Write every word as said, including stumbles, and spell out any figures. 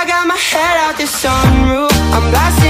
got my head out the sunroof, I'm blasting